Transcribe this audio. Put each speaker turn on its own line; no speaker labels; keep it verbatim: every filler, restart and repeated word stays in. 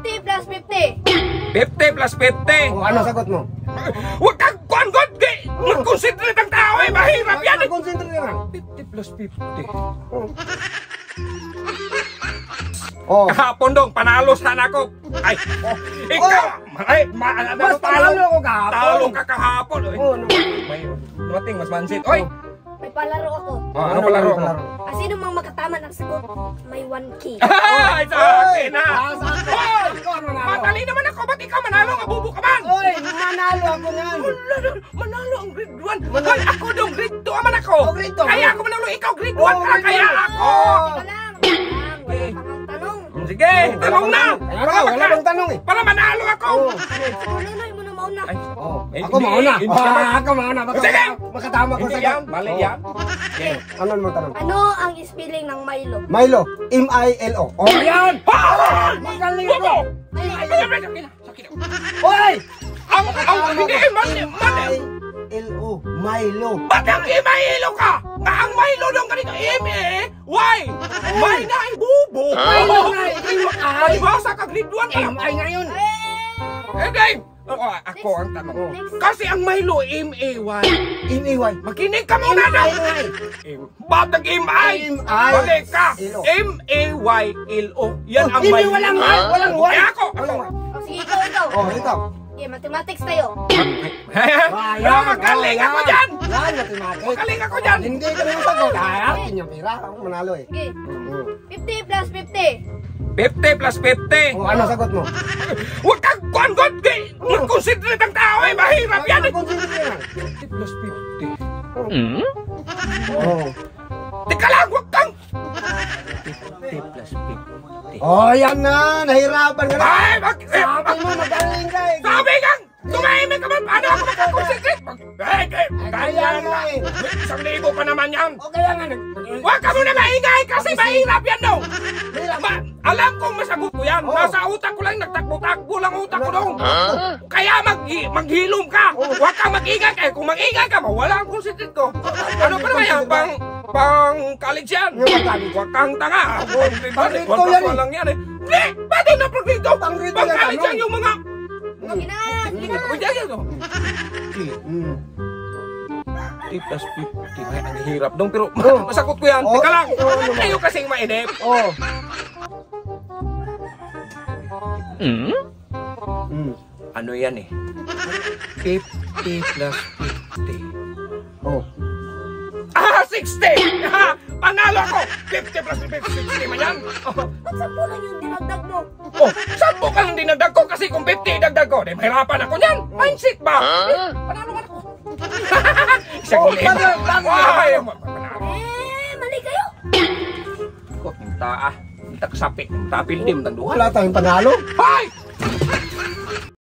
fifty plus fifty.
fifty plus fifty.
O, ano sagot mo?
Huwag kang kuan-god! Mag-concentrate ang tao eh! Mahirap yan eh!
Concentrate lang.
fifty plus fifty.
Oh.
Kahapon dong, panalo sana ako. Ay, oh, ikaw! Ay, ma, ano,
Mas panalo ako kahapon.
Talo ka kahapon. Oy.
Oh, no.
May dumating, mas mansit. Oy!
May palaro ako.
Oh, ano palaro mo?
Ah, sino mang makatama ng sagot, may one K.
Ay, sa akin na!
Ah, sa akin.
Hoy!
Ikaw ang manalo.
Matali naman ako, ba't ikaw manalo? Abubo ka man!
Oy, manalo ako yan.
Wala na, manalo ang grade one. Hoy, ako dong grade two man ako.
Oh, grade two.
Kaya ako manalo, ikaw grade
Oh,
one ka,
grade
kaya
one.
ako!
Teka lang, teka lang, wala pang ang tanong.
Sige, tanong na!
Kaya nga, wala bang tanong eh.
Para manalo ako!
Oh.
Siguro Nonoy mo na mauna.
Ay,
Oh,
Eh,
ako
hindi,
mauna.
hindi
Oh,
naman.
ako mauna. Baka
Sige.
makatama ko
Hindi
sa
yan, mali yan.
Okay.
Ano naman tanong?
Ano ang spelling ng Milo?
Milo, M I L O. Oh, yan.
Ah!
Magaling
Bobo!
ako.
Ay,
Ay, ay, ay, sakit na, sakit na.
Oy!
Ang, ang, hindi, mali, mali.
L O, Milo.
Ba't ang Milo ka? Nga ang Milo dong ganito, M E, Y. May na ay bubo.
Milo na, M I.
Ay, basa ka grade one ka.
M I ngayon.
Eh, Dave! Ako, ako ang tanong.
Next.
Kasi ang Milo, M A Y.
M A Y.
Makinig ka muna daw. Ba't nag-M I?
M I.
Balik ka.
L O.
M A Y L O. Yan ang
M A Y,
Milo.
walang Y, walang Y.
Kaya ako.
Walang Y.
Oh, sige, ikaw, ikaw.
Oh, ikaw.
Okay, mathematics tayo.
Pero magaling ako dyan.
Yan, mathematics.
Magaling ako dyan.
Hindi ka naman sagot. Ay, akin yung pera. Ako manalo eh.
Okay,
Mm.
fifty plus fifty.
fifty plus fifty.
Oh, ano sagot mo?
Huwag kang kuan-god! Mag-concentrate ang tao eh! Mahirap yan eh!
Concentrate lang.
fifty plus fifty.
Oh.
Teka lang! Huwag kang... fifty plus fifty.
Oh, yan na. Nahirapan ka na.
Ay! Mag... eh,
Sabi
mag-
mo, magaling ka eh.
Sabi kang! Tumahimik ka man! Paano ako makakonsentrate? Mag... Eh, eh, kaya
nga eh.
Isang libo pa naman yan!
O kaya nga nag...
Huwag ka muna maingay kasi mahirap yan daw! Ma, alam kong masagot ko yan!
Oh.
Nasa utak ko lang, nagtakbo-takbo lang utak ko doon! Kaya mag maghilom ka! Huwag kang mag-ingay kaya kung mag-ingay ka, mawala ang concentrate ko! Ano pa naman yan? Pang... pang college yan!
Yung pang college.
Huwag kang tanga!
Pang grade
Huwag
two yan eh.
lang yan eh! Hindi! Pwede na pang grade two!
Pang grade two
Pang
yan,
college
ano?
yan yung mga...
Okay na, sige na.
Uy, yan yan oh.
Mm.
fifty plus fifty. Ay, ang hirap dong, pero
Oh.
masagot ko yan.
Oh.
Teka lang,
Oh, ano ba?
kayo kasing mainip.
Oh. Mm.
Ano yan eh? fifty plus fifty.
Oh.
Ah, sixty! Ha! Panalo ako! fifty plus fifty, sixty man yan. Oh,
Ba't sampu lang yung dinagdag mo?
oh sampo ka lang dinagdag ko kasi kung fifty dagdag ko, di mahirapan ako niyan. Mindset ba? Eh, panalo man ako. Isang
Oh,
ulit.
bago- bago-
Ay, panalo.
Eh, mali kayo.
Ko, minta ah. Minta kasapi. Minta pildim. Tagduhan.
Wala tayong panalo.
Hoy!